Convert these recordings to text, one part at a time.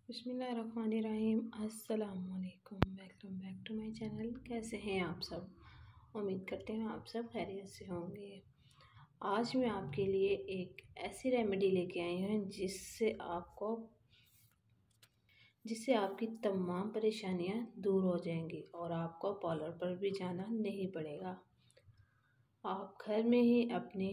बिस्मिल्लाहिर्रहमानिर्रहीम। अस्सलामुअलैकुम। Welcome back to my channel. कैसे हैं आप सब? उम्मीद करते हैं आप सब खैरियत से होंगे। आज मैं आपके लिए एक ऐसी रेमेडी लेके आई हूँ जिससे आपकी तमाम परेशानियाँ दूर हो जाएंगी और आपको पार्लर पर भी जाना नहीं पड़ेगा। आप घर में ही अपने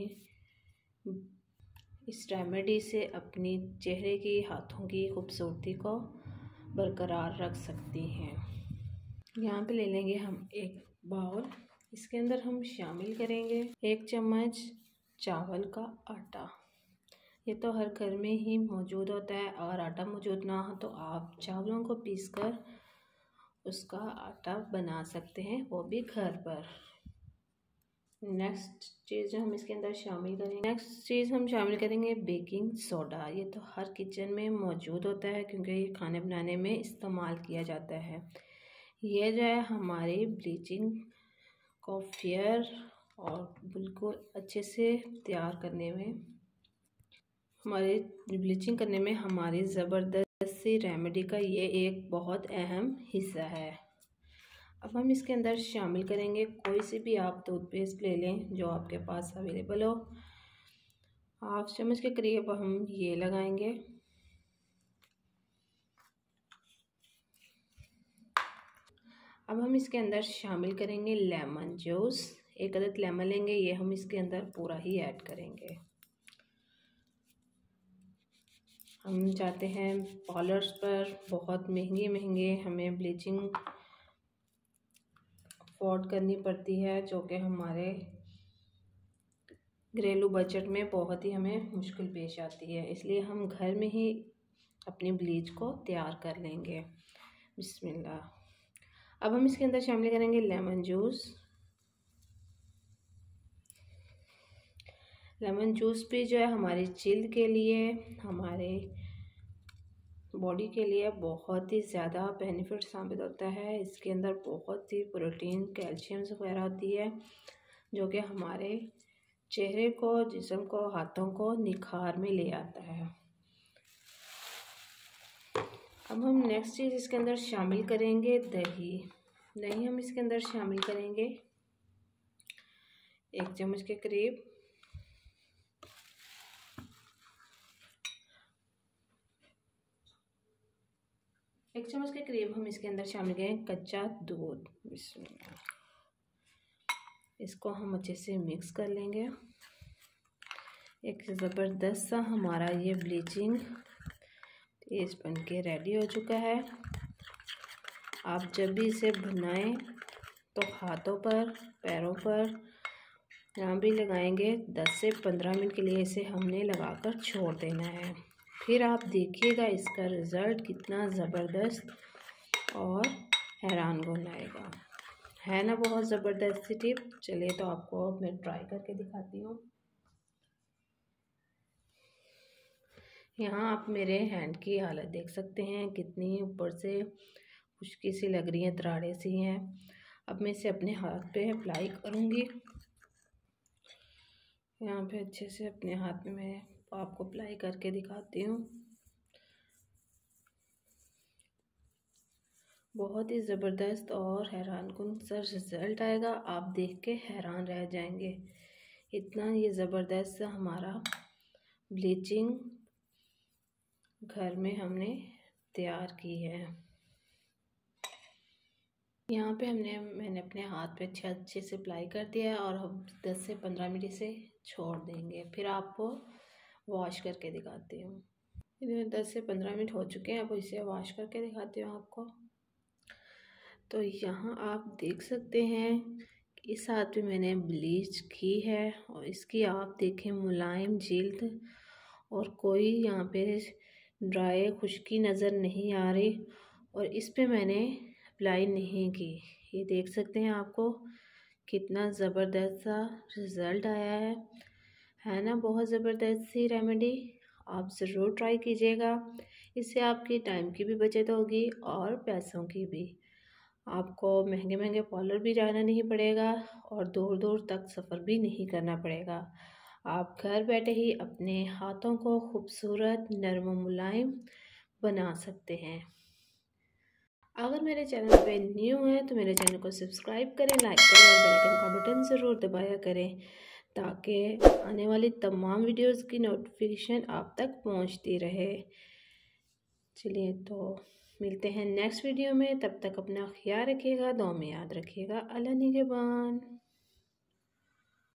इस रेमेडी से अपनी चेहरे की, हाथों की खूबसूरती को बरकरार रख सकती हैं। यहाँ पे ले लेंगे हम एक बाउल। इसके अंदर हम शामिल करेंगे 1 चम्मच चावल का आटा। ये तो हर घर में ही मौजूद होता है। अगर आटा मौजूद ना हो तो आप चावलों को पीसकर उसका आटा बना सकते हैं, वो भी घर पर। नेक्स्ट चीज़ हम इसके अंदर शामिल करेंगे बेकिंग सोडा। ये तो हर किचन में मौजूद होता है क्योंकि ये खाने बनाने में इस्तेमाल किया जाता है। ये जो है हमारी ब्लीचिंग को फेयर और बिल्कुल अच्छे से तैयार करने में, हमारी ज़बरदस्त सी रेमेडी का ये एक बहुत अहम हिस्सा है। अब हम इसके अंदर शामिल करेंगे कोई सी भी आप टूथपेस्ट ले लें जो आपके पास अवेलेबल हो। 1/2 चम्मच के करीब हम ये लगाएंगे। अब हम इसके अंदर शामिल करेंगे लेमन जूस। 1 अदद लेमन लेंगे, ये हम इसके अंदर पूरा ही ऐड करेंगे। हम जाते हैं पार्लर्स पर, बहुत महंगे हमें ब्लीचिंग अफोर्ड करनी पड़ती है, जो कि हमारे घरेलू बजट में बहुत ही हमें मुश्किल पेश आती है। इसलिए हम घर में ही अपनी ब्लीच को तैयार कर लेंगे। बिस्मिल्लाह। अब हम इसके अंदर शामिल करेंगे लेमन जूस। लेमन जूस भी जो है हमारी जिल्द के लिए, हमारे बॉडी के लिए बहुत ही ज़्यादा बेनिफिट साबित होता है। इसके अंदर बहुत सी प्रोटीन, कैल्शियम वगैरह होती है जो कि हमारे चेहरे को, जिस्म को, हाथों को निखार में ले आता है। अब हम नेक्स्ट चीज़ इसके अंदर शामिल करेंगे दही। हम इसके अंदर शामिल करेंगे 1 चम्मच के करीब। हम इसके अंदर शामिल करेंगे कच्चा दूध। इसको हम अच्छे से मिक्स कर लेंगे। एक ज़बरदस्त सा हमारा ये ब्लीचिंग पेस्ट बन के रेडी हो चुका है। आप जब भी इसे बनाएं तो हाथों पर, पैरों पर, यहाँ भी लगाएंगे। 10 से 15 मिनट के लिए इसे हमने लगाकर छोड़ देना है। फिर आप देखिएगा इसका रिज़ल्ट कितना ज़बरदस्त और हैरानकुन आएगा। है ना बहुत ज़बरदस्त सी टिप। चलिए तो आपको मैं ट्राई करके दिखाती हूँ। यहाँ आप मेरे हैंड की हालत देख सकते हैं, कितनी ऊपर से खुश्की सी लग रही है, तराड़े सी हैं। अब मैं इसे अपने हाथ पे अप्लाई करूँगी। यहाँ पे अच्छे से अपने हाथ में मैं आपको अप्लाई करके दिखाती हूँ। बहुत ही ज़बरदस्त और हैरानकुन सा रिज़ल्ट आएगा। आप देख के हैरान रह जाएंगे, इतना ये ज़बरदस्त सा हमारा ब्लीचिंग घर में हमने तैयार की है। यहाँ पे मैंने अपने हाथ पे अच्छे से अप्लाई कर दिया है और हम 10 से 15 मिनट इसे छोड़ देंगे। फिर आपको वॉश करके दिखाती हूँ। 10 से 15 मिनट हो चुके हैं। अब इसे वॉश करके दिखाती हूँ आपको। तो यहाँ आप देख सकते हैं इस हाथ पे मैंने ब्लीच की है और इसकी आप देखें मुलायम जिल्द, और कोई यहाँ पे ड्राई खुश्की नज़र नहीं आ रही, और इस पे मैंने अप्लाई नहीं की। ये देख सकते हैं आपको कितना ज़बरदस्त सा रिज़ल्ट आया है ना बहुत ज़बरदस्त सी रेमेडी। आप ज़रूर ट्राई कीजिएगा। इससे आपकी टाइम की भी बचत होगी और पैसों की भी। आपको महंगे पार्लर भी जाना नहीं पड़ेगा और दूर दूर तक सफ़र भी नहीं करना पड़ेगा। आप घर बैठे ही अपने हाथों को खूबसूरत, नरम, मुलायम बना सकते हैं। अगर मेरे चैनल पे न्यू है तो मेरे चैनल को सब्सक्राइब करें, लाइक करें और बेल आइकन का बटन ज़रूर दबाया करें ताकि आने वाली तमाम वीडियोस की नोटिफिकेशन आप तक पहुंचती रहे। चलिए तो मिलते हैं नेक्स्ट वीडियो में, तब तक अपना ख्याल रखिएगा, दुआ में याद रखिएगा। अल्लाह निगहबान।